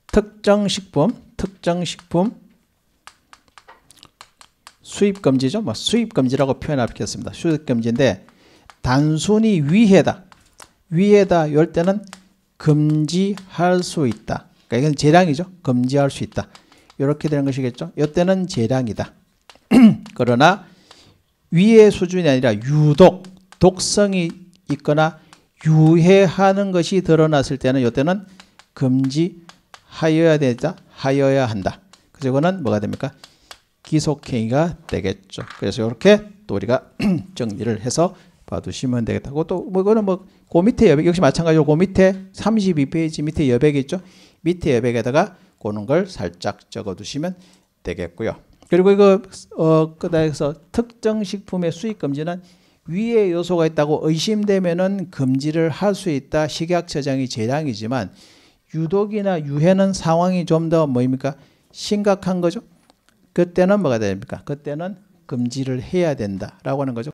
특정식품 수입금지죠. 뭐 수입금지라고 표현하겠습니다. 수입금지인데 단순히 위해다 이럴 때는 금지할 수 있다. 그러니까 이건 재량이죠. 금지할 수 있다. 이렇게 되는 것이겠죠. 이때는 재량이다. 그러나 위해 수준이 아니라 유독 독성이 있거나 유해하는 것이 드러났을 때는 이때는 금지하여야 되다. 하여야 한다. 그래서 이거는 뭐가 됩니까? 기속행위가 되겠죠. 그래서 이렇게 또 우리가 정리를 해서 봐두시면 되겠다고. 또 뭐 이거는 뭐 그 밑에 여백 역시 마찬가지로 그 밑에 32페이지 밑에 여백이 있죠. 밑에 여백에다가 그런 걸 살짝 적어두시면 되겠고요. 그리고 이거 그다음에서 특정 식품의 수입 금지는 위의 요소가 있다고 의심되면은 금지를 할 수 있다. 식약처장이 재량이지만 유독이나 유해는 상황이 좀 더 뭐입니까? 심각한 거죠. 그때는 뭐가 됩니까? 그때는 금지를 해야 된다라고 하는 거죠.